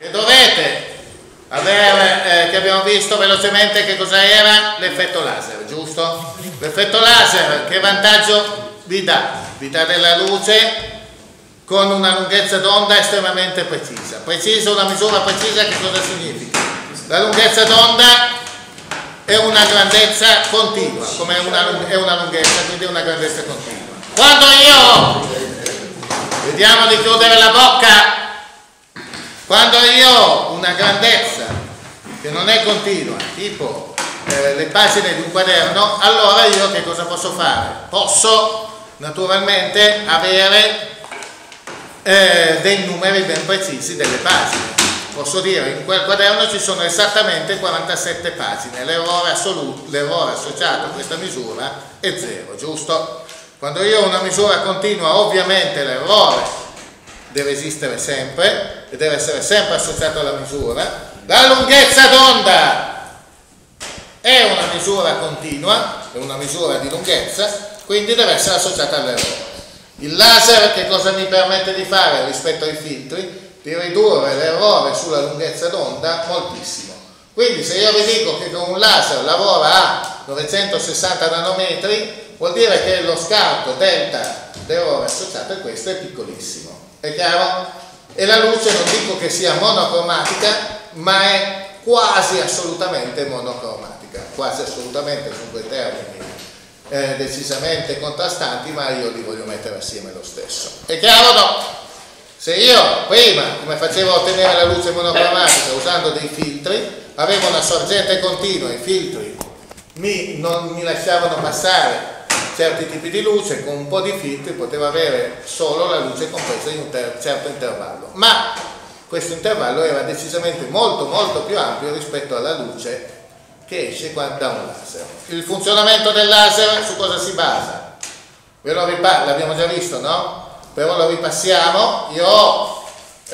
E dovete avere, che abbiamo visto velocemente che cosa era l'effetto laser, giusto? L'effetto laser che vantaggio vi dà? Vi dà della luce con una lunghezza d'onda estremamente precisa. Precisa, una misura precisa, che cosa significa? La lunghezza d'onda è una grandezza continua, come è una lunghezza, quindi è una grandezza continua. Quando io, vediamo di chiudere la bocca, quando io ho una grandezza che non è continua, tipo le pagine di un quaderno, allora io che cosa posso fare? Posso naturalmente avere dei numeri ben precisi delle pagine. Posso dire in quel quaderno ci sono esattamente 47 pagine, l'errore assoluto, l'errore associato a questa misura è 0, giusto? Quando io ho una misura continua, ovviamente l'errore deve esistere sempre e deve essere sempre associato alla misura. La lunghezza d'onda è una misura continua, è una misura di lunghezza, quindi deve essere associata all'errore. Il laser che cosa mi permette di fare rispetto ai filtri? Di ridurre l'errore sulla lunghezza d'onda moltissimo. Quindi se io vi dico che con un laser lavora a 960 nanometri, vuol dire che lo scarto delta d'errore associato a questo è piccolissimo. È chiaro? E la luce non dico che sia monocromatica, ma è quasi assolutamente monocromatica. Quasi assolutamente sono due termini decisamente contrastanti, ma io li voglio mettere assieme lo stesso. È chiaro o no? Se io prima, come facevo a ottenere la luce monocromatica usando dei filtri, avevo una sorgente continua, i filtri non mi lasciavano passare certi tipi di luce, con un po' di filtri potevo avere solo la luce compresa in un certo intervallo, ma questo intervallo era decisamente molto più ampio rispetto alla luce che esce da un laser. Il funzionamento del laser su cosa si basa? Ve lo l'abbiamo già visto, no? Però lo ripassiamo. Io ho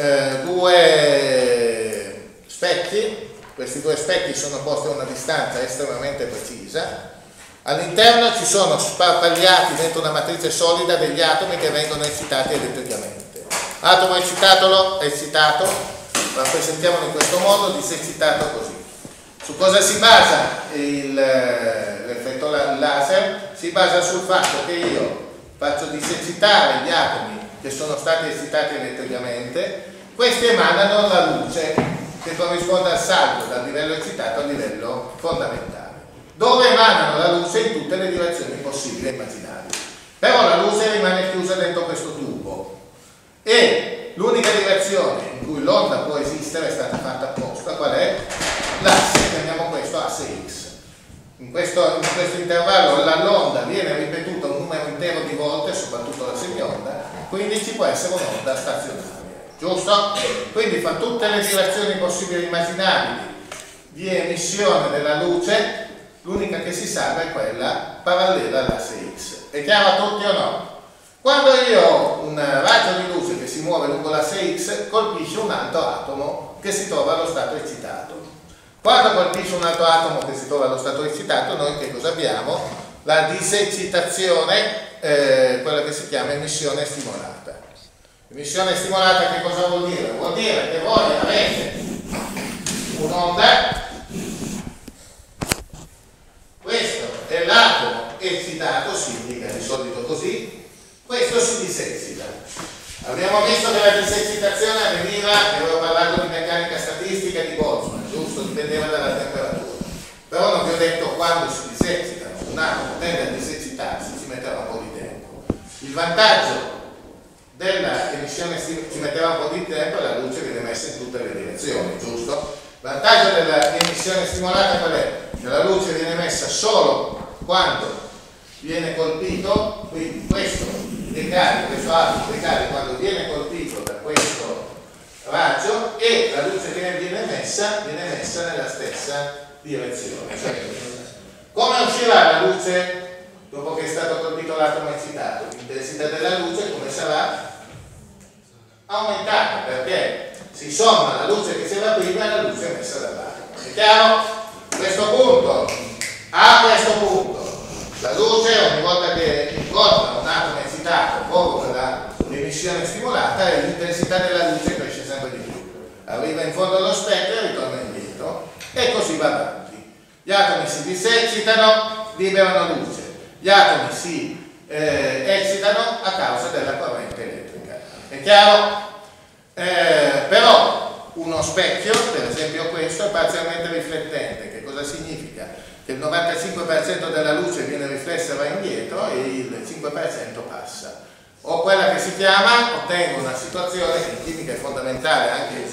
due specchi, questi due specchi sono posti a una distanza estremamente precisa. All'interno ci sono sparpagliati dentro una matrice solida degli atomi che vengono eccitati elettricamente. Atomo eccitato, lo rappresentiamolo in questo modo, diseccitato così. Su cosa si basa l'effetto laser? Si basa sul fatto che io faccio diseccitare gli atomi che sono stati eccitati elettricamente, questi emanano la luce che corrisponde al salto dal livello eccitato al livello fondamentale, dove emanano la luce in tutte le direzioni possibili e immaginabili. Però la luce rimane chiusa dentro questo tubo e l'unica direzione in cui l'onda può esistere è stata fatta apposta. Qual è? L'asse, chiamiamo questo asse X. In questo intervallo l'onda viene ripetuta un numero intero di volte, soprattutto la semionda, quindi ci può essere un'onda stazionaria, giusto? Quindi fa tutte le direzioni possibili e immaginabili di emissione della luce, l'unica che si salva è quella parallela all'asse X. È chiaro a tutti o no? Quando io ho un raggio di luce che si muove lungo l'asse X, colpisce un altro atomo che si trova allo stato eccitato. Quando colpisce un altro atomo che si trova allo stato eccitato, noi che cosa abbiamo? La diseccitazione, quella che si chiama emissione stimolata. Emissione stimolata che cosa vuol dire? Vuol dire che voi avete un'onda, questo è l'atomo eccitato, si indica di solito così, questo si diseccita. Abbiamo visto che la diseccitazione avveniva, avevo parlato di meccanica statistica di Boltzmann, giusto? Dipendeva dalla temperatura. Però non vi ho detto quando si diseccitano, un atomo tende a diseccitarsi, ci metterà un po' di tempo. Il vantaggio della emissione ci metterà un po' di tempo e la luce viene messa in tutte le direzioni, giusto? Il vantaggio dell'emissione stimolata qual è? Che la luce viene messa solo quando viene colpito, quindi questo atomo decade quando viene colpito da questo raggio e la luce che viene messa nella stessa direzione. Cioè, come uscirà la luce dopo che è stato colpito l'atomo eccitato? L'intensità della luce come sarà? Aumentata, perché si somma la luce che c'era prima e la luce messa dall'atomo. È chiaro? A questo punto la luce ogni volta che incontra un atomo eccitato provoca l'emissione stimolata e l'intensità della luce cresce sempre di più. arriva in fondo allo specchio e ritorna indietro, e così va avanti. Gli atomi si diseccitano, liberano luce, gli atomi si eccitano a causa della corrente elettrica. È chiaro? Però uno specchio, per esempio questo, è parzialmente riflettente. Che cosa significa? Che il 95% della luce viene riflessa e va indietro e il 5% passa. O quella che si chiama, ottengo una situazione che in chimica è fondamentale anche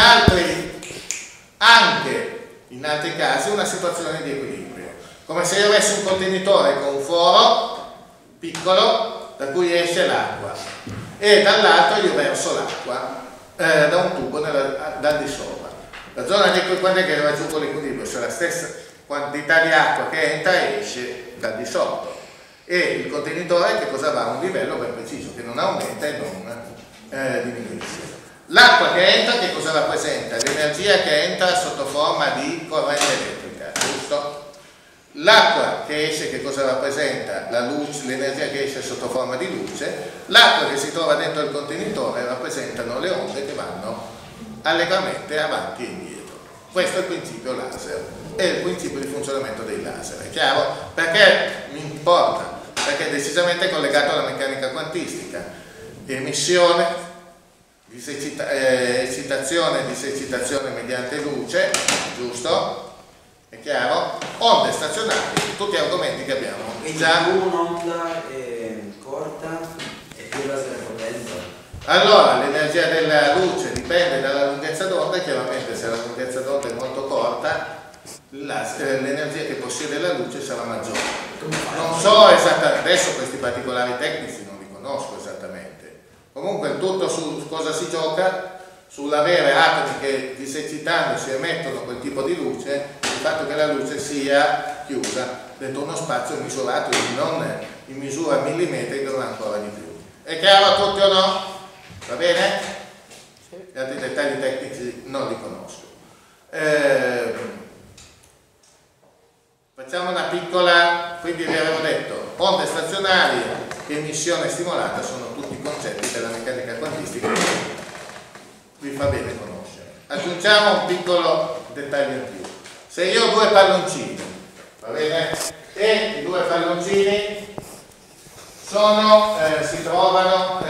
in altri casi, una situazione di equilibrio. Come se io avessi un contenitore con un foro piccolo da cui esce l'acqua e dall'altro io verso l'acqua da un tubo dal di sopra. La zona di quando è che raggiungo l'equilibrio, cioè la stessa quantità di acqua che entra e esce dal di sotto, e il contenitore che cosa va a un livello ben preciso, che non aumenta e non diminuisce. L'acqua che entra che cosa rappresenta? L'energia che entra sotto forma di corrente elettrica, giusto? L'acqua che esce che cosa rappresenta? La luce, l'energia che esce sotto forma di luce. L'acqua che si trova dentro il contenitore rappresentano le onde che vanno allegramente avanti e indietro. Questo è il principio laser, è il principio di funzionamento dei laser, è chiaro? Perché mi importa? Perché è decisamente collegato alla meccanica quantistica. Emissione, eccitazione e disecitazione mediante luce, giusto? È chiaro? Onde stazionarie, tutti argomenti che abbiamo già. Più un'onda corta e più laser potente. Allora, l'energia della luce dipende dalla lunghezza d'onda, e chiaramente se la lunghezza d'onda è molto corta, l'energia che possiede la luce sarà maggiore. Non so esattamente, adesso questi particolari tecnici non li conosco esattamente. Comunque il tutto su cosa si gioca? Sull'avere atomi che diseccitandosi emettono quel tipo di luce, il fatto che la luce sia chiusa dentro uno spazio misurato, non in misura millimetrica, ma ancora di più. È chiaro a tutti o no? Va bene? Gli altri dettagli tecnici non li conosco. Facciamo una piccola, quindi vi avevo detto, onde stazionarie e emissione stimolata sono tutti concetti della meccanica quantistica che vi fa bene conoscere. Aggiungiamo un piccolo dettaglio in più. Se io ho due palloncini, va bene? E i due palloncini si trovano,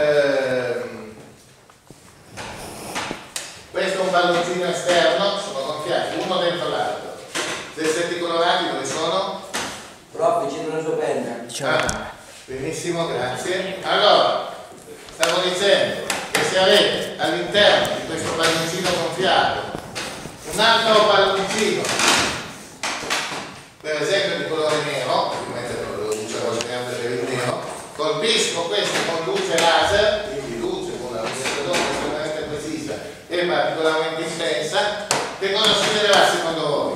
questo è un palloncino esterno, sono gonfiati uno dentro l'altro. Se siete colorati dove sono? Prof, vicino alla sua penna. Benissimo, grazie. Allora, stavo dicendo che se avete all'interno di questo palloncino gonfiato un altro palloncino, per esempio di colore nero, ovviamente lo userò sempre per il nero, colpisco questo con luce laser, quindi luce con una luce d'onda estremamente precisa e particolarmente intensa, che cosa succederà secondo voi?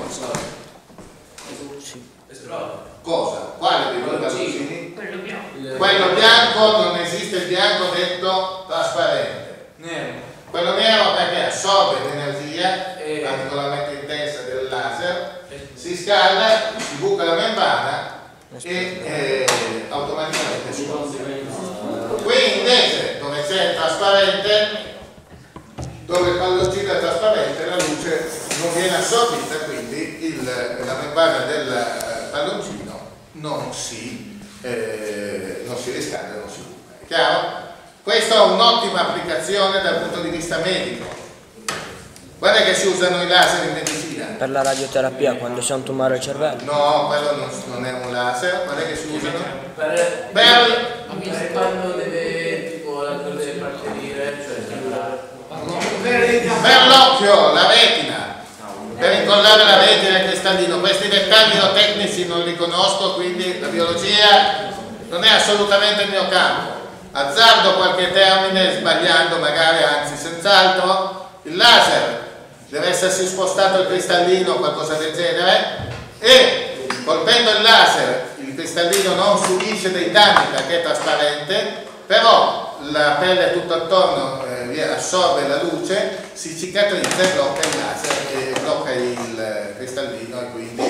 Cosa? Quale dei due palloncini? Quello bianco. Quello bianco, non esiste il bianco detto trasparente. Nero. Quello nero perché assorbe l'energia particolarmente intensa del laser, si scalda, si buca la membrana e automaticamente si consuma. Qui invece dove c'è il trasparente, dove il palloncino è trasparente, la luce non viene assorbita, quindi la membrana del palloncino non si riscalda, non si buca. È chiaro? Questa è un'ottima applicazione dal punto di vista medico. Guarda che si usano i laser in medicina. Per la radioterapia, quando c'è un tumore al cervello? No, quello non è un laser. Guarda che si usano. Per quando deve tipo la cosa deve partorire, Per l'occhio, la retina. Per incollare la retina al cristallino. Questi dettagli tecnici non li conosco, quindi la biologia non è assolutamente il mio campo. Azzardo qualche termine sbagliando magari, anzi senz'altro. Il laser deve essersi spostato il cristallino o qualcosa del genere, e colpendo il laser il cristallino non subisce dei danni perché è trasparente, però la pelle tutto attorno assorbe la luce, si cicatrizza e blocca il laser e blocca il cristallino, e quindi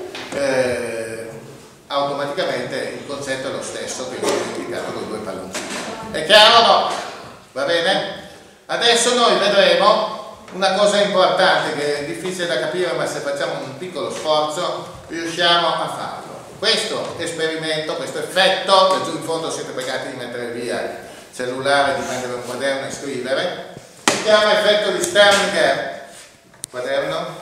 automaticamente il concetto è lo stesso che viene indicato con i due palloncini. È chiaro o no? Va bene? Adesso noi vedremo una cosa importante che è difficile da capire, ma se facciamo un piccolo sforzo riusciamo a farlo. Questo esperimento, questo effetto, che giù in fondo siete pregati di mettere via il cellulare, di prendere un quaderno e scrivere, si chiama effetto di Stern-Gerlach. Quaderno?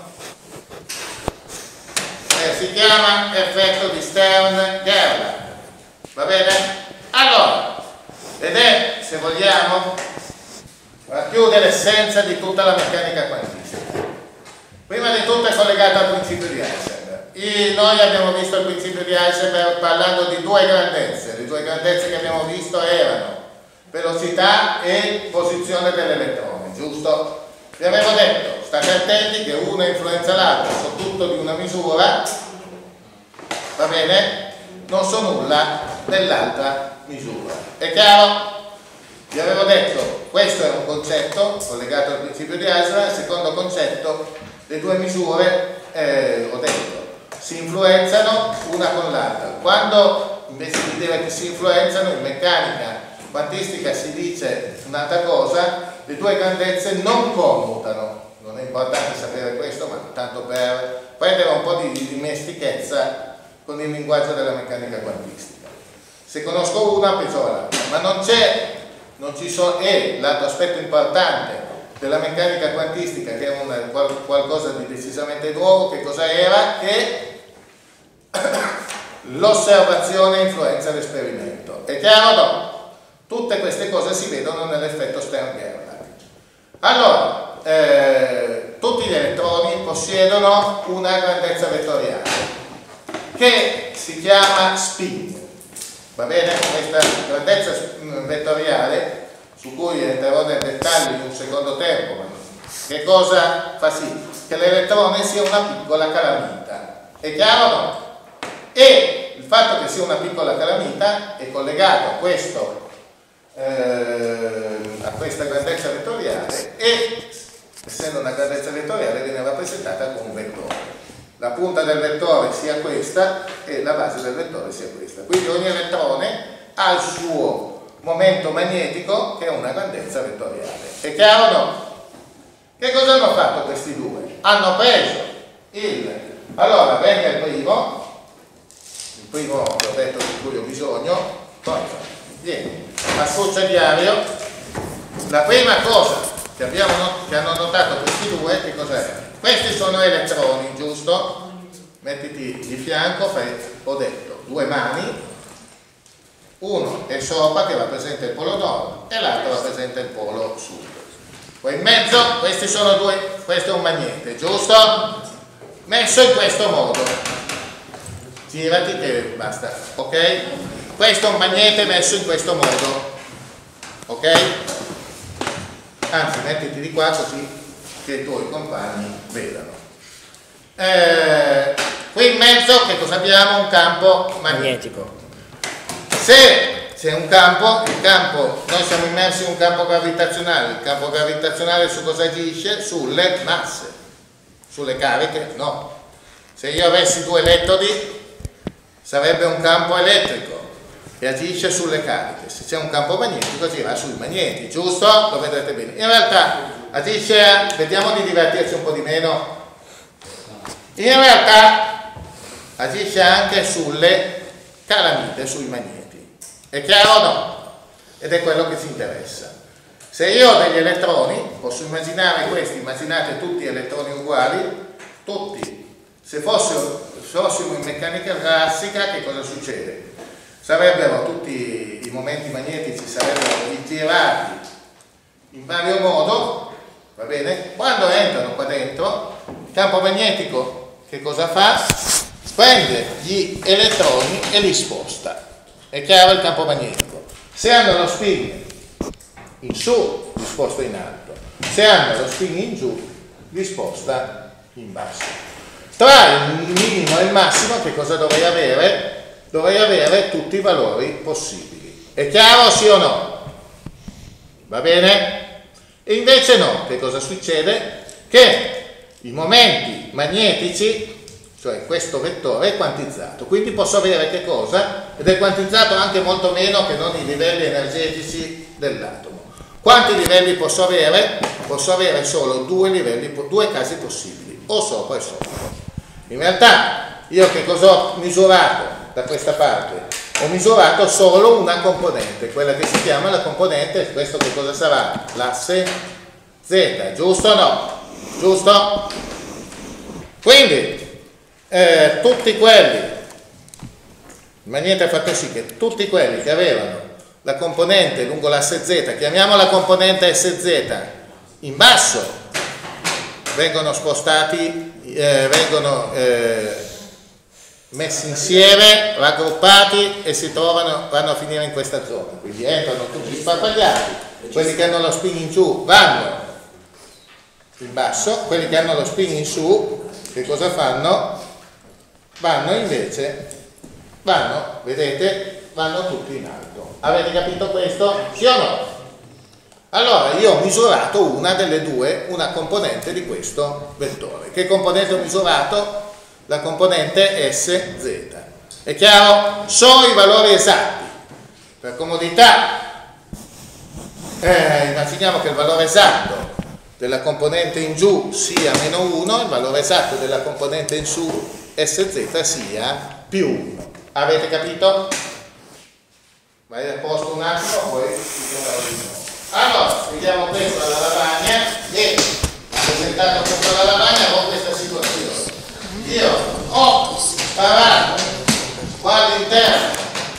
Si chiama effetto di Stern-Gerlach. Va bene? Allora, ed è, se vogliamo, racchiude l'essenza di tutta la meccanica quantistica. Prima di tutto è collegato al principio di Heisenberg. Noi abbiamo visto il principio di Heisenberg parlando di due grandezze. Le due grandezze che abbiamo visto erano velocità e posizione dell'elettrone, giusto? Vi avevo detto, state attenti che uno influenza l'altro, soprattutto di una misura, va bene? Non so nulla dell'altra misura. È chiaro? Vi avevo detto, questo è un concetto collegato al principio di Heisenberg. Il secondo concetto, le due misure, ho detto, si influenzano una con l'altra. Quando invece di dire che si influenzano, in meccanica quantistica si dice un'altra cosa, le due grandezze non commutano. Non è importante sapere questo, ma tanto per prendere un po' di dimestichezza con il linguaggio della meccanica quantistica. Se conosco una, penso all'altra, ma non ci sono, e l'altro aspetto importante della meccanica quantistica, che è qualcosa di decisamente nuovo, che cosa era? Che l'osservazione influenza l'esperimento. È chiaro? No? Tutte queste cose si vedono nell'effetto Stern-Gerlach. Allora, tutti gli elettroni possiedono una grandezza vettoriale che si chiama spin. Va bene? Questa grandezza vettoriale, su cui entrerò nel dettaglio in un secondo tempo, ma che cosa fa sì? Che l'elettrone sia una piccola calamita. È chiaro o no? E il fatto che sia una piccola calamita è collegato a questa grandezza vettoriale, e essendo una grandezza vettoriale viene rappresentata con un vettore. La punta del vettore sia questa e la base del vettore sia questa. Quindi ogni elettrone ha il suo momento magnetico che è una grandezza vettoriale. È chiaro o no? Che cosa hanno fatto questi due? Hanno preso allora venga il primo che ho detto di cui ho bisogno, vieni, associa diario. La prima cosa che hanno notato questi due, che cos'è? Questi sono elettroni, giusto? Mettiti di fianco, ho detto, due mani, uno è sopra che rappresenta il polo nord e l'altro rappresenta il polo sud. Poi in mezzo, questi sono questo è un magnete, giusto? Messo in questo modo. Girati che basta, ok? Questo è un magnete messo in questo modo, ok? Anzi, mettiti di qua così che i tuoi compagni vedano. Qui in mezzo che cosa abbiamo? Un campo magnetico. Se c'è un campo, noi siamo immersi in un campo gravitazionale. Il campo gravitazionale su cosa agisce? Sulle masse, sulle cariche? No. Se io avessi due elettrodi sarebbe un campo elettrico che agisce sulle cariche. Se c'è un campo magnetico gira sui magneti, giusto? Lo vedrete bene. In realtà agisce, vediamo di divertirci un po' di meno, in realtà agisce anche sulle calamite, sui magneti. È chiaro o no? Ed è quello che ci interessa. Se io ho degli elettroni, posso immaginare questi, immaginate tutti elettroni uguali, tutti. Se fossimo in meccanica classica, che cosa succede? Sarebbero tutti i momenti magnetici sarebbero girati in vario modo, va bene? Quando entrano qua dentro, il campo magnetico che cosa fa? Prende gli elettroni e li sposta. È chiaro il campo magnetico? Se hanno lo spin in su, li sposta in alto. Se hanno lo spin in giù, li sposta in basso. Tra il minimo e il massimo che cosa dovrei avere? Dovrei avere tutti i valori possibili. È chiaro sì o no? Va bene? E invece no. Che cosa succede? Che i momenti magnetici, cioè questo vettore, è quantizzato. Quindi posso avere che cosa? Ed è quantizzato anche molto meno che non i livelli energetici dell'atomo. Quanti livelli posso avere? posso avere solo due livelli, due casi possibili, o sopra e sopra. In realtà io che cosa ho misurato da questa parte? Ho misurato solo una componente, quella che si chiama la componente, questo che cosa sarà? L'asse Z, giusto o no? Giusto? Quindi tutti quelli, ma niente ha fatto sì che tutti quelli che avevano la componente lungo l'asse Z, chiamiamola componente SZ, in basso, vengono spostati, vengono messi insieme, raggruppati e si trovano, vanno a finire in questa zona. Quindi entrano tutti sparpagliati, quelli che hanno lo spin in giù vanno in basso, quelli che hanno lo spin in su, che cosa fanno? Vanno invece, vedete, vanno tutti in alto. Avete capito questo? Sì o no? Allora io ho misurato una delle due, una componente di questo vettore. Che componente ho misurato? La componente SZ. È chiaro? So i valori esatti. Per comodità immaginiamo che il valore esatto della componente in giù sia meno 1, il valore esatto della componente in su SZ sia più 1. Avete capito? Vai a posto un attimo, poi ci troviamo di nuovo. Allora, vediamo questo alla lavagna e presentato questo alla lavagna ho questa situazione. Io ho sparato qua all'interno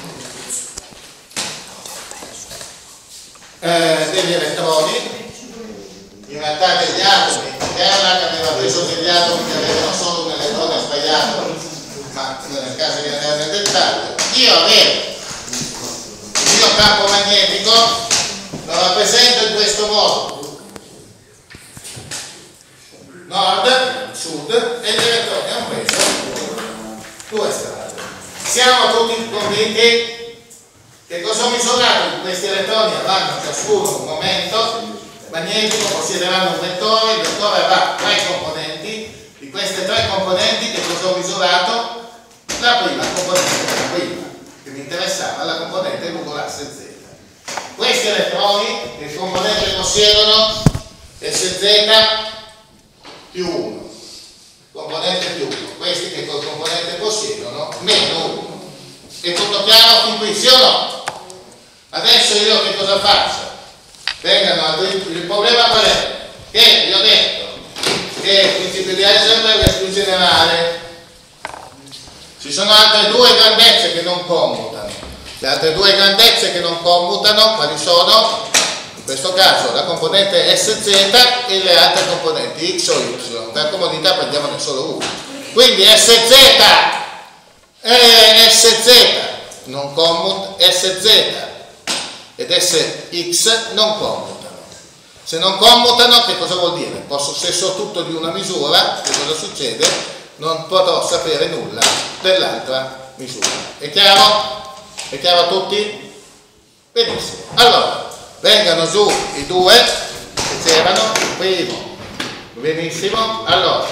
degli elettroni, in realtà degli atomi, Kerlach aveva preso degli atomi che avevano solo un elettrone sbagliato, ma nel caso di andare nel dettaglio, io avevo il mio campo magnetico, lo rappresento in questo modo: nord, sud, e gli elettroni hanno preso due strade. Siamo tutti convinti che cosa ho misurato? Questi elettroni avranno ciascuno un momento magnetico, possiederanno un vettore, il vettore avrà tre componenti. Di queste tre componenti che cosa ho misurato? La prima componente, la prima che mi interessava, la componente lungo l'asse Z. Questi elettroni, che componente possiedono? SZ più 1, componente più 1, questi che col componente possiedono meno 1. È tutto chiaro fin qui, sì o no? Adesso io che cosa faccio? Il problema qual è? Che vi ho detto che il principio di Heisenberg è più generale. Ci sono altre due grandezze che non commutano. Le altre due grandezze che non commutano, quali sono? In questo caso la componente SZ e le altre componenti X o Y. Per comodità prendiamone solo una. Quindi SZ non commuta, SZ ed SX non commutano. Se non commutano, che cosa vuol dire? Se so tutto di una misura, che cosa succede? Non potrò sapere nulla dell'altra misura. È chiaro? È chiaro a tutti? Benissimo. Allora, vengano giù i due che c'erano, il primo. Benissimo. Allora,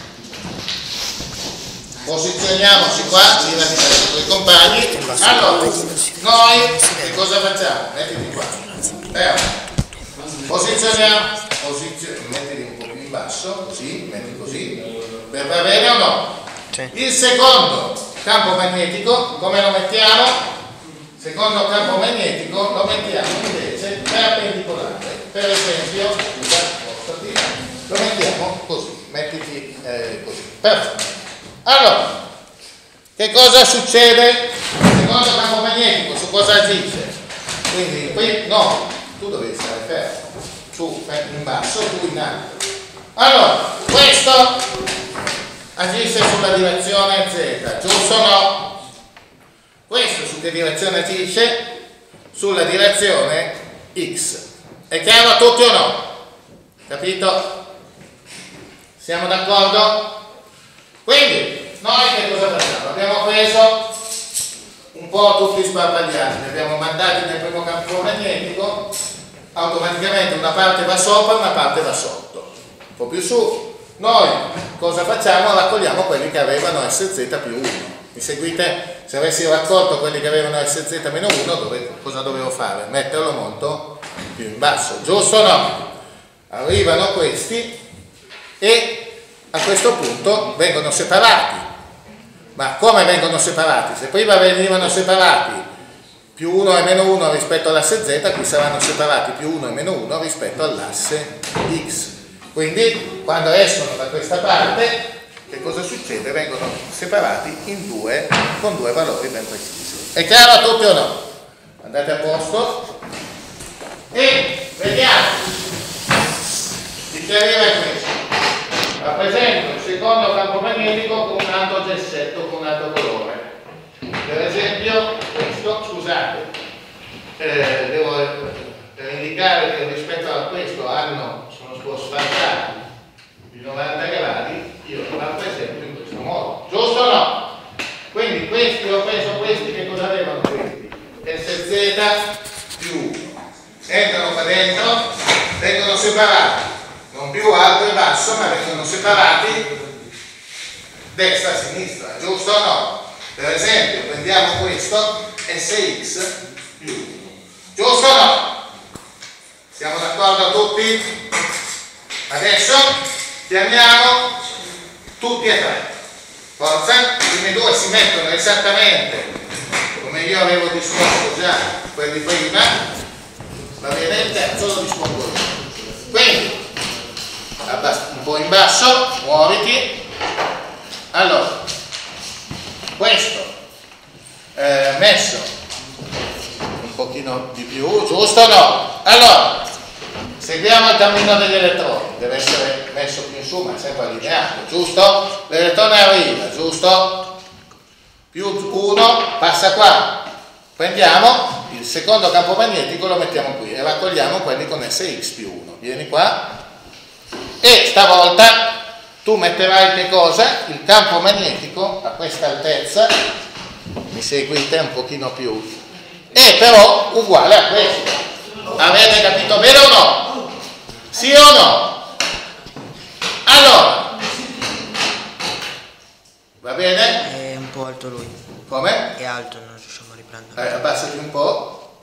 posizioniamoci qua, girati i tuoi compagni. Allora, noi che cosa facciamo? Mettiti qua. Posizioniamo, mettiti un po' più in basso, così, metti così, per va bene o no? Sì. Il secondo campo magnetico, come lo mettiamo? Secondo campo magnetico lo mettiamo invece perpendicolare, per esempio, lo mettiamo così, mettiti così, perfetto. Allora, che cosa succede? Il secondo campo magnetico su cosa agisce? Quindi qui no, tu dovevi stare fermo, tu in basso, tu in alto. Allora, questo agisce sulla direzione Z, giusto o no? Questo su che direzione agisce? Sulla direzione X. È chiaro a tutti o no? Capito? Siamo d'accordo? Quindi, noi che cosa facciamo? Abbiamo preso un po' tutti sparpagliati, li abbiamo mandati nel primo campo magnetico, automaticamente una parte va sopra e una parte va sotto, un po' più su. Noi cosa facciamo? Raccogliamo quelli che avevano SZ più 1. Mi seguite? Se avessi raccolto quelli che avevano SZ meno 1, cosa dovevo fare? Metterlo molto più in basso, giusto o no? arrivano questi e a questo punto vengono separati. Ma come vengono separati? Se prima venivano separati più 1 e meno 1 rispetto all'asse z, qui saranno separati più 1 e meno 1 rispetto all'asse x. Quindi quando escono da questa parte, che cosa succede? Vengono separati in due, con due valori ben precisi. È chiaro a tutti o no? Andate a posto e vediamo di chiarire questo. Rappresento il secondo campo magnetico con un altro gessetto, con un altro colore. Per esempio questo, scusate, devo indicare che rispetto a questo sono sfalsati di 90 gradi, io lo rappresento in questo modo, giusto o no? Quindi questi, ho preso questi, che cosa avevano questi? Sz più 1. Entrano qua dentro, vengono separati, non più alto e basso, ma vengono separati destra e sinistra, giusto o no? Per esempio, prendiamo questo, Sx più 1. Giusto o no? Siamo d'accordo tutti? Adesso chiamiamo tutti e tre. Forza, i primi due si mettono esattamente come io avevo disposto già quelli prima, va bene, il terzo lo dispongo io. Quindi, un po' in basso, muoviti. Allora, questo messo un pochino di più, giusto o no? Allora, seguiamo il cammino degli elettroni, deve essere messo più in su, ma è sempre allineato, giusto? L'elettrone arriva, giusto? Più 1 passa qua, prendiamo il secondo campo magnetico, lo mettiamo qui e raccogliamo quelli con Sx più 1. Vieni qua e stavolta tu metterai che cosa? Il campo magnetico a questa altezza, mi seguite un pochino più, è però uguale a questo. Avete capito bene o no? Sì o no? Allora, va bene? È un po' alto lui. Come? È alto, non riusciamo a riprendere. Abbassati un po'.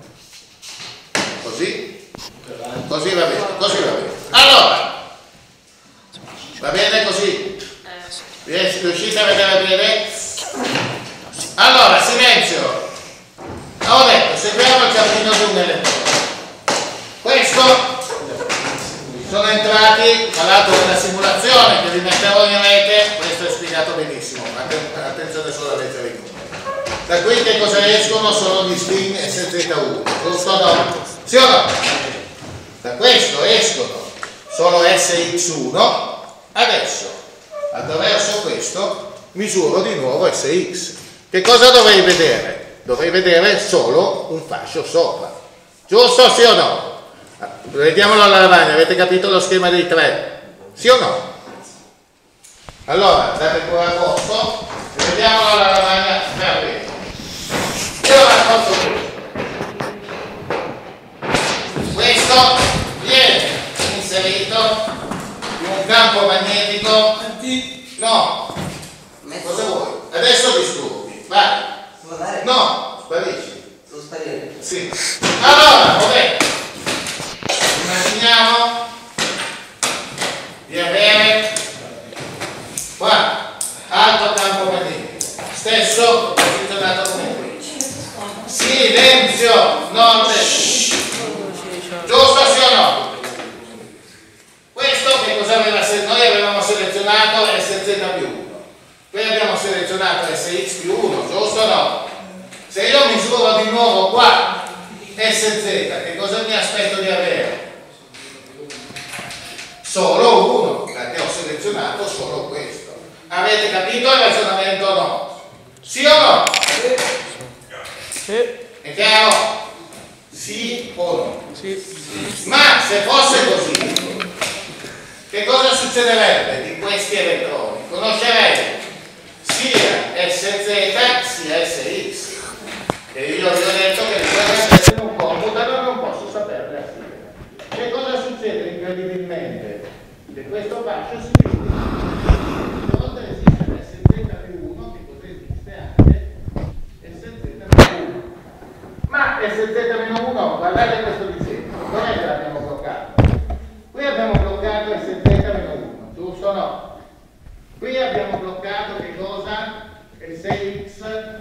Così. Così va bene, così va bene. Allora, va bene così? Riuscite a vedere bene? Allora, silenzio. Ho detto, seguiamo il cammino di un elettrone. Questo sono entrati, tra l'altro nella simulazione che vi metterò in rete, questo è spiegato benissimo, attenzione solo a leggere i numeri. Da qui che cosa escono? Sono gli spin SZ1, giusto o no? Sì o no? Da questo escono solo SX1, adesso attraverso questo misuro di nuovo SX. Che cosa dovrei vedere? Dovrei vedere solo un fascio sopra, giusto sì o no? Vediamolo alla lavagna, avete capito lo schema dei tre? Sì o no? Allora, date pure a posto, vediamolo alla lavagna per bene. Io racconto questo viene inserito in un campo magnetico. No, cosa vuoi? Adesso disturbi, vai. No, sparisci. Devo sparire. Sì. Allora, vabbè. Immaginiamo di avere qua alto campo magnetico, stesso posizionato come qui. Silenzio, nord est. Giusto sì o no? Questo che cosa aveva? Noi avevamo selezionato Sz più 1. Qui abbiamo selezionato Sx più 1, giusto o no? Se io misuro di nuovo qua Sz, che cosa mi aspetto di avere? Solo 1, perché ho selezionato solo questo. Avete capito il ragionamento o no? Sì o no? Sì. È chiaro? Sì o no? Sì. Ma se fosse così, che cosa succederebbe di questi elettroni? Conoscerei sia Sz sia Sx. E io vi ho detto che le due non computano, non posso saperle assieme. Che cosa succede incredibilmente? Che questo fascio si chiude. Oltre esiste Sz più 1, che cosa esiste anche Sz più 1. Ma Sz meno 1, guardate questo disegno, dov'è che l'abbiamo bloccato? Qui abbiamo bloccato Qui abbiamo bloccato che cosa? Che 6x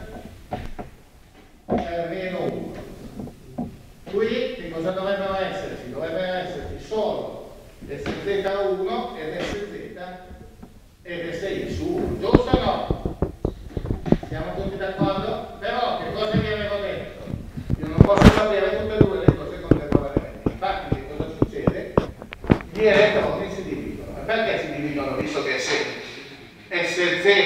meno 1. Qui che cosa dovrebbero esserci? Dovrebbero esserci solo sz1 ed sz ed sz su 1, giusto o no? Siamo tutti d'accordo? Però che cosa vi avevo detto? Io non posso sapere tutte e due le cose contemporaneamente. Infatti che cosa succede? Gli elettroni si dividono. E perché si dividono visto che sz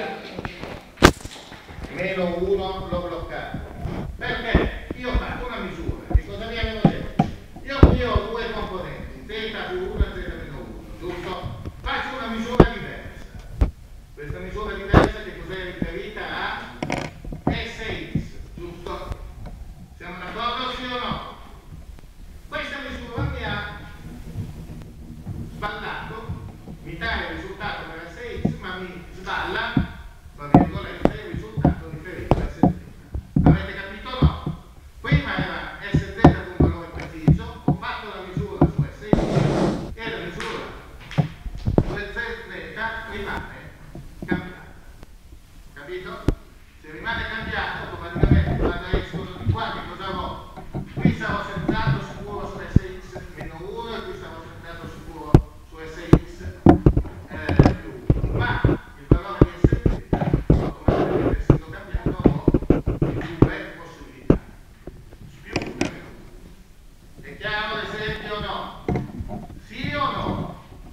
meno 1 l'ho bloccato? Perché io ho fatto una misura. Che cosa vi avevo detto? Io qui ho due componenti, z più 1 e z meno 1, giusto? Faccio una misura diversa. Questa misura diversa che cos'è riferita a Sx, giusto? Siamo d'accordo sì o no? Questa misura mi ha sballato, mi dà il risultato per Sx, ma mi sballa, tra virgolette, il risultato riferito a Sz. Avete capito o no? Prima era Sz con un valore preciso, ho fatto la misura su Sx e la misura su Sz rimane cambiata. Capito? Se rimane cambiato, automaticamente quando escono di qua, che cosa avrò? Qui sarò centrato sicuro su Sx meno 1 e qui sarò centrato sicuro su Sx più 1. Ma il valore di Sz, automaticamente essendo cambiato, avrò due possibilità. Più 1 e meno 1. È chiaro l'esempio o no? Sì o no?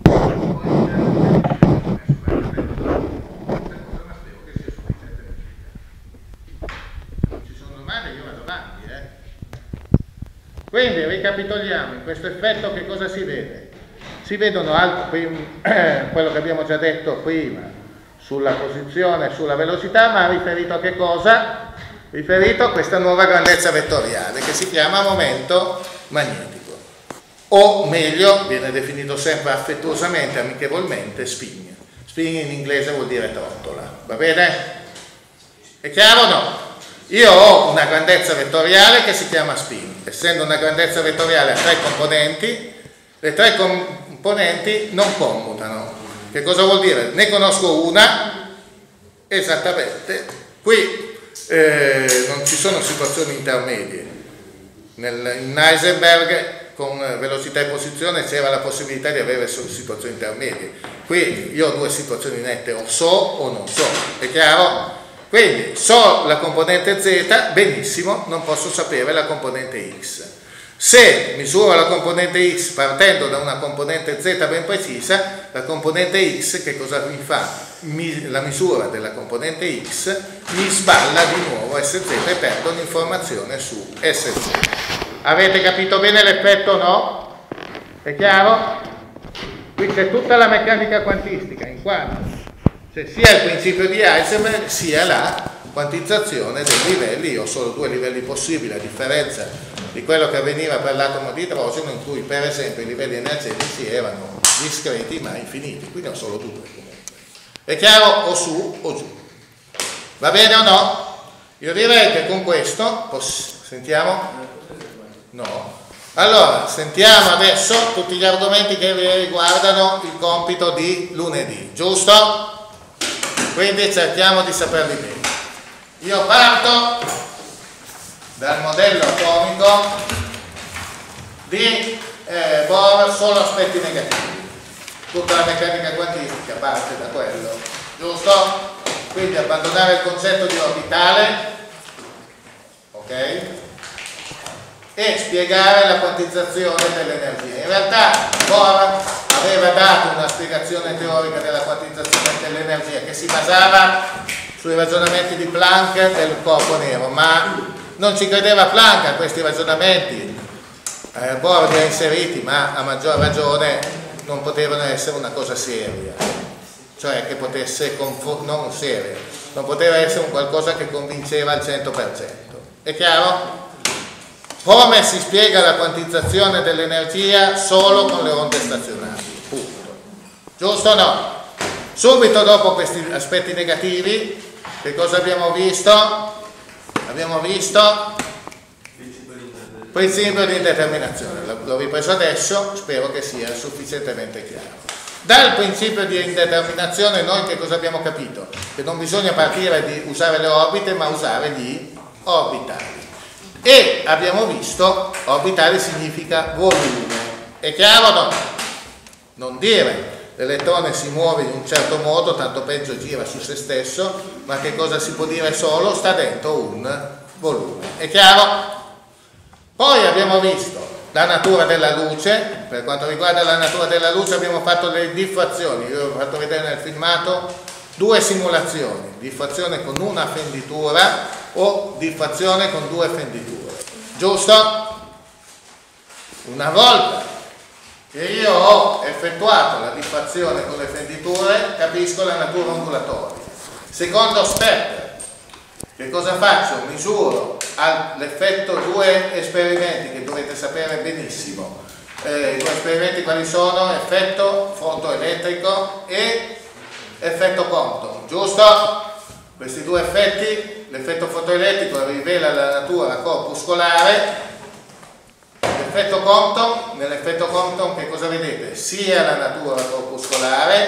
Quindi ricapitoliamo, in questo effetto che cosa si vede? Si vedono quello che abbiamo già detto prima sulla posizione, sulla velocità, ma riferito a che cosa? Riferito a questa nuova grandezza vettoriale che si chiama momento magnetico, o meglio, viene definito sempre affettuosamente, amichevolmente, spin. Spin in inglese vuol dire trottola, va bene? È chiaro o no? Io ho una grandezza vettoriale che si chiama spin. Essendo una grandezza vettoriale a tre componenti, le tre componenti non commutano. Che cosa vuol dire? Ne conosco una, esattamente. Qui non ci sono situazioni intermedie. In Heisenberg con velocità e posizione c'era la possibilità di avere situazioni intermedie. Qui io ho due situazioni nette, o so o non so. È chiaro? Quindi so la componente z, benissimo, non posso sapere la componente x. Se misuro la componente x partendo da una componente z ben precisa, la componente x che cosa mi fa? La misura della componente x mi sballa di nuovo sz e perdo un'informazione su sz. Avete capito bene l'effetto o no? È chiaro? Qui c'è tutta la meccanica quantistica, in quanto c'è sia il principio di Heisenberg sia la quantizzazione dei livelli. Io ho solo due livelli possibili, a differenza di quello che avveniva per l'atomo di idrogeno, in cui per esempio i livelli energetici erano discreti ma infiniti, quindi ho solo due comunque. È chiaro? O su o giù. Va bene o no? Io direi che con questo sentiamo? No. Allora, sentiamo adesso tutti gli argomenti che riguardano il compito di lunedì, giusto? Quindi cerchiamo di saperli bene. Io parto dal modello atomico di Bohr, solo aspetti negativi. Tutta la meccanica quantistica parte da quello, giusto? Quindi abbandonare il concetto di orbitale, ok? E spiegare la quantizzazione dell'energia. In realtà Bohr aveva dato una spiegazione teorica della quantizzazione dell'energia che si basava sui ragionamenti di Planck del corpo nero, ma non ci credeva Planck a questi ragionamenti. Bohr li ha inseriti, ma a maggior ragione non potevano essere una cosa seria, cioè che potesse non seria, non poteva essere un qualcosa che convinceva al 100%. È chiaro? Come si spiega la quantizzazione dell'energia? Solo con le onde stazionarie, punto. Giusto o no? Subito dopo questi aspetti negativi, che cosa abbiamo visto? Abbiamo visto principio di indeterminazione. L'ho ripreso adesso, spero che sia sufficientemente chiaro. Dal principio di indeterminazione noi che cosa abbiamo capito? Che non bisogna partire di usare le orbite ma usare gli orbitali. E abbiamo visto orbitali significa volume. È chiaro o no? Non dire l'elettrone si muove in un certo modo, tanto peggio gira su se stesso, ma che cosa si può dire solo? Sta dentro un volume. È chiaro? Poi abbiamo visto la natura della luce. Per quanto riguarda la natura della luce abbiamo fatto le diffrazioni. Io vi ho fatto vedere nel filmato 2 simulazioni: diffrazione con una fenditura o diffrazione con 2 fenditure. Giusto? Una volta che io ho effettuato la diffrazione con le fenditure capisco la natura ondulatoria. Secondo step, che cosa faccio? Misuro l'effetto 2 esperimenti che dovete sapere benissimo. I 2 esperimenti quali sono? Effetto fotoelettrico e effetto Compton, giusto? Questi 2 effetti, l'effetto fotoelettrico rivela la natura corpuscolare, l'effetto Compton, nell'effetto Compton che cosa vedete? Sia la natura corpuscolare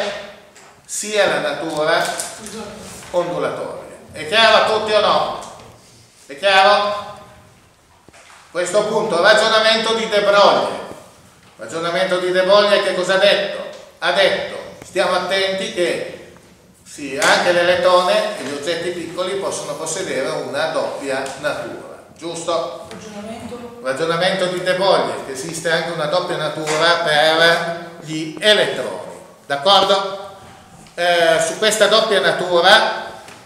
sia la natura ondulatoria. È chiaro a tutti o no? È chiaro? Questo punto, ragionamento di De Broglie. Ragionamento di De Broglie che cosa ha detto? Ha detto, stiamo attenti che sì, anche l'elettrone e gli oggetti piccoli possono possedere una doppia natura, giusto? Ragionamento di De Broglie, che esiste anche una doppia natura per gli elettroni, d'accordo? Su questa doppia natura,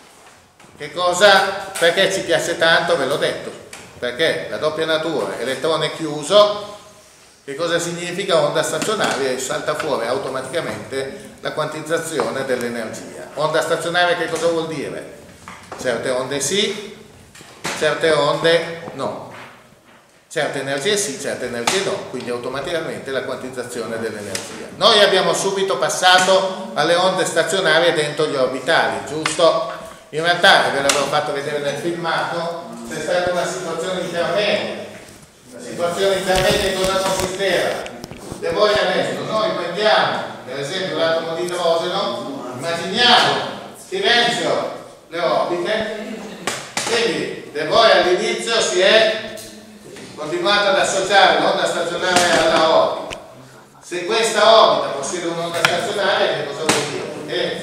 che cosa? Perché ci piace tanto, ve l'ho detto, perché la doppia natura, elettrone chiuso, che cosa significa? Onda stazionaria, e salta fuori automaticamente la quantizzazione dell'energia. Onda stazionaria che cosa vuol dire? Certe onde sì, certe onde no. Certe energie sì, certe energie no, quindi automaticamente la quantizzazione dell'energia. Noi abbiamo subito passato alle onde stazionarie dentro gli orbitali, giusto? In realtà, ve l'avevo fatto vedere nel filmato, c'è stata una situazione intermedia. La situazione intermedia cosa consisteva? Se voi adesso noi prendiamo, per esempio, l'atomo di idrogeno, immaginiamo silenzio le orbite, quindi De Broglie all'inizio si è continuato ad associare l'onda stazionaria alla orbita. Se questa orbita possiede un'onda stazionaria, che cosa vuol dire?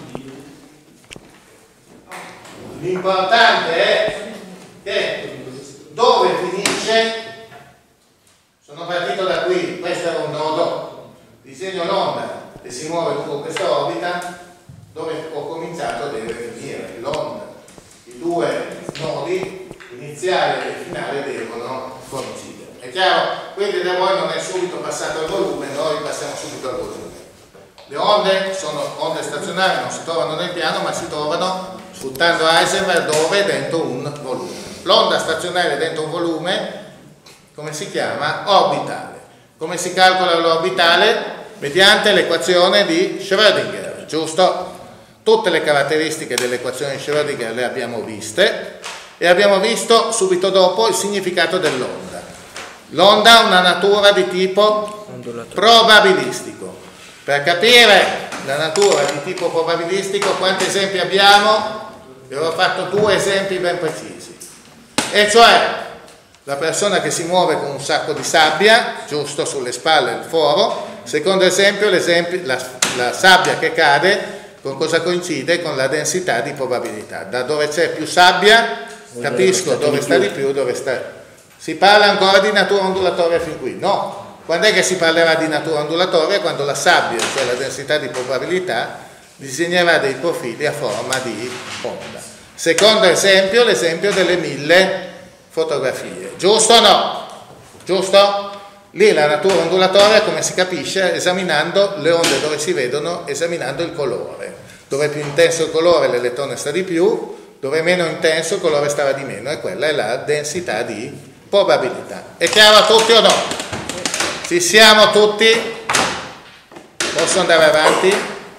L'importante è che dove finisce, sono partito da qui, questo era un nodo, disegno l'onda che si muove lungo questa orbita, dove ho cominciato deve finire l'onda. I 2 nodi iniziale e finale devono coincidere. È chiaro? Quindi da voi non è subito passato al volume, noi passiamo subito al volume. Le onde sono onde stazionarie, non si trovano nel piano, ma si trovano, sfruttando Heisenberg, dove? Dentro un volume. L'onda stazionaria dentro un volume, come si chiama? Orbitale. Come si calcola l'orbitale? Mediante l'equazione di Schrödinger, giusto? Tutte le caratteristiche dell'equazione di Schrödinger le abbiamo viste e abbiamo visto subito dopo il significato dell'onda. L'onda ha una natura di tipo probabilistico. Per capire la natura di tipo probabilistico, quanti esempi abbiamo? Vi ho fatto 2 esempi ben precisi. E cioè, la persona che si muove con un sacco di sabbia, giusto sulle spalle il foro. Secondo esempio, la sabbia che cade, con cosa coincide? Con la densità di probabilità. Da dove c'è più sabbia, capisco dove sta di più, dove sta. Si parla ancora di natura ondulatoria fin qui? No. Quando è che si parlerà di natura ondulatoria? Quando la sabbia, cioè la densità di probabilità, disegnerà dei profili a forma di onda. Secondo esempio, l'esempio delle 1000 fotografie. Giusto o no? Giusto? Lì la natura ondulatoria come si capisce? Esaminando le onde dove si vedono, esaminando il colore. Dove è più intenso il colore l'elettrone sta di più, dove è meno intenso il colore starà di meno, e quella è la densità di probabilità. È chiaro a tutti o no? Ci siamo tutti? Posso andare avanti?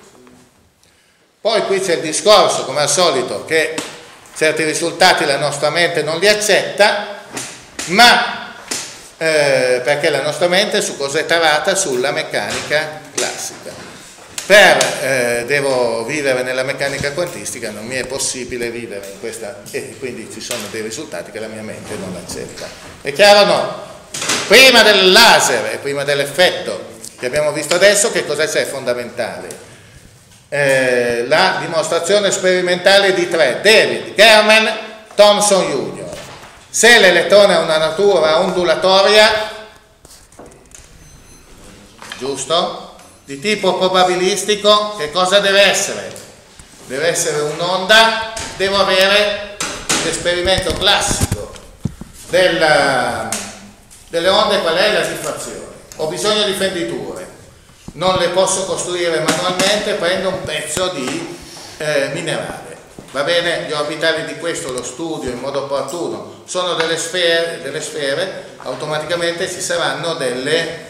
Poi qui c'è il discorso, come al solito, che certi risultati la nostra mente non li accetta, ma perché la nostra mente su cosa è tarata? Sulla meccanica classica. devo vivere nella meccanica quantistica, non mi è possibile vivere in questa, e quindi ci sono dei risultati che la mia mente non accetta. È chiaro o no? Prima del laser e prima dell'effetto che abbiamo visto adesso, che cosa c'è fondamentale? La dimostrazione sperimentale di 3, David, German, Thomson Jr. Se l'elettrone ha una natura ondulatoria, giusto? Di tipo probabilistico, che cosa deve essere? Deve essere un'onda, devo avere l'esperimento classico delle onde, qual è la diffrazione? Ho bisogno di fenditure, non le posso costruire manualmente, prendo un pezzo di minerale, va bene? Gli orbitali di questo lo studio in modo opportuno, sono delle sfere, automaticamente ci saranno delle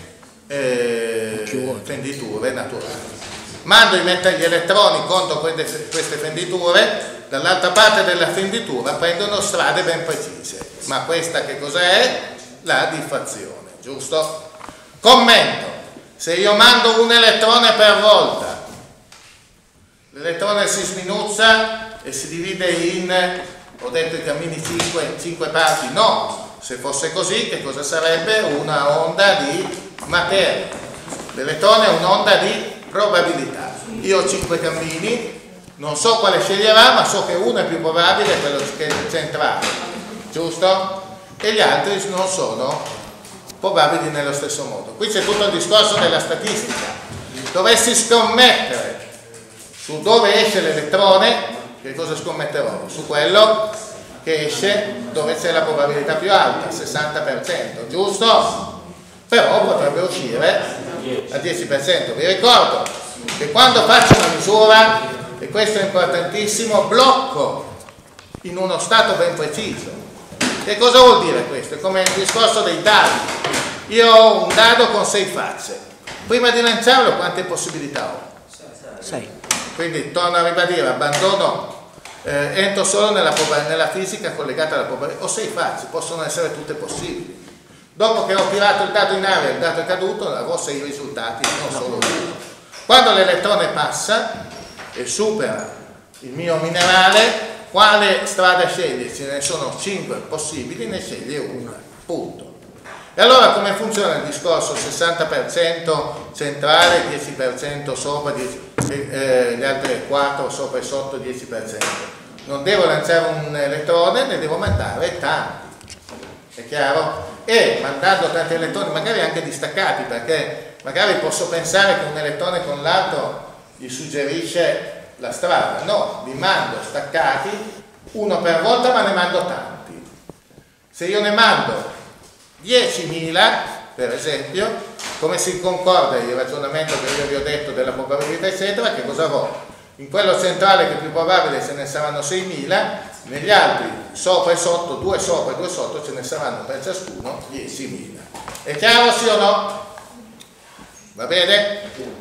fenditure naturali. Mando gli elettroni contro queste fenditure, dall'altra parte della fenditura prendono strade ben precise, ma questa che cos'è? La diffrazione, giusto? Commento: se io mando un elettrone per volta, l'elettrone si sminuzza e si divide in, ho detto i cammini 5 parti, no, se fosse così che cosa sarebbe? Una onda di materia. L'elettrone è un'onda di probabilità. Io ho 5 cammini, non so quale sceglierà, ma so che uno è più probabile, quello che è centrale, giusto? E gli altri non sono probabili nello stesso modo. Qui c'è tutto il discorso della statistica. Dovessi scommettere su dove esce l'elettrone, che cosa scommetterò? Su quello che esce dove c'è la probabilità più alta, 60%, giusto? Però potrebbe uscire al 10%. Vi ricordo che quando faccio una misura, e questo è importantissimo, blocco in uno stato ben preciso. Che cosa vuol dire questo? È come il discorso dei dadi. Io ho un dado con 6 facce. Prima di lanciarlo quante possibilità ho? 6. Quindi torno a ribadire, abbandono, entro solo nella fisica collegata alla probabilità. Ho 6 facce, possono essere tutte possibili. Dopo che ho tirato il dado in aria e il dato è caduto, avrò 6 risultati, non solo uno. Quando l'elettrone passa e supera il mio minerale, quale strada sceglie? Ce ne sono 5 possibili, ne sceglie una, punto. E allora come funziona il discorso? 60% centrale, 10% sopra, gli altri 4 sopra e sotto, 10%. Non devo lanciare un elettrone, ne devo mandare tanti. È chiaro? E mandando tanti elettroni, magari anche distaccati, perché magari posso pensare che un elettrone con l'altro gli suggerisce la strada. No, li mando staccati, uno per volta, ma ne mando tanti. Se io ne mando 10.000, per esempio, come si concorda il ragionamento che io vi ho detto della probabilità eccetera, che cosa avrò? In quello centrale che è più probabile ce ne saranno 6.000, negli altri sopra e sotto, 2 sopra e 2 sotto, ce ne saranno per ciascuno 10.000. È chiaro sì o no? Va bene?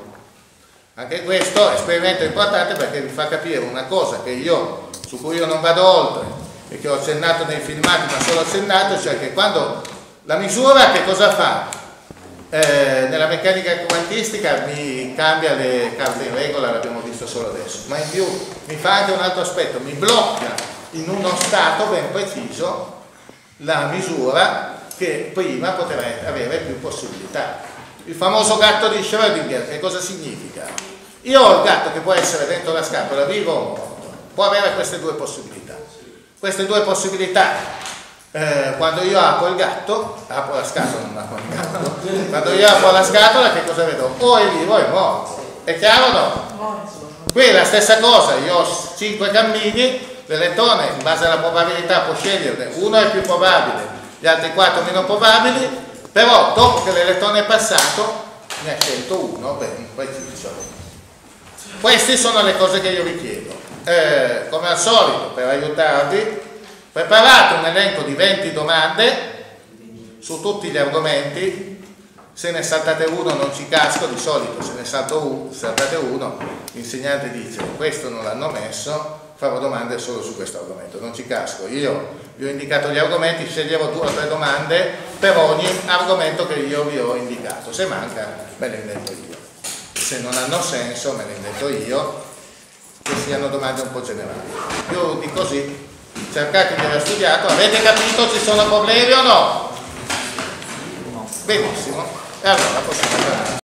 Anche questo è esperimento importante perché vi fa capire una cosa su cui io non vado oltre e che ho accennato nei filmati, ma solo accennato, cioè che quando la misura che cosa fa? Nella meccanica quantistica mi cambia le carte in regola, l'abbiamo visto solo adesso, ma in più mi fa anche un altro aspetto, mi blocca in uno stato ben preciso la misura che prima poteva avere più possibilità. Il famoso gatto di Schrödinger, che cosa significa? Io ho il gatto che può essere dentro la scatola, vivo o morto, può avere queste 2 possibilità. Queste 2 possibilità, quando io apro il gatto, apro la scatola, non apro il gatto, quando io apro la scatola che cosa vedo? O è vivo o è morto. È chiaro o no? Qui è la stessa cosa, io ho 5 cammini, l'elettrone in base alla probabilità può sceglierne, uno è più probabile, gli altri 4 meno probabili, però dopo che l'elettrone è passato ne ha scelto uno ben preciso. Queste sono le cose che io vi chiedo. Come al solito, per aiutarvi, preparate un elenco di 20 domande su tutti gli argomenti. Se ne saltate uno non ci casco, di solito se ne saltate uno, l'insegnante dice questo non l'hanno messo, farò domande solo su questo argomento, non ci casco. Io vi ho indicato gli argomenti, sceglierò 2 o 3 domande per ogni argomento che io vi ho indicato, se manca me le invento io. se non hanno senso, me ne invento io, che siano domande un po' generali. Più di così, cercate di aver studiato, avete capito, ci sono problemi o no? Benissimo, e allora possiamo parlare.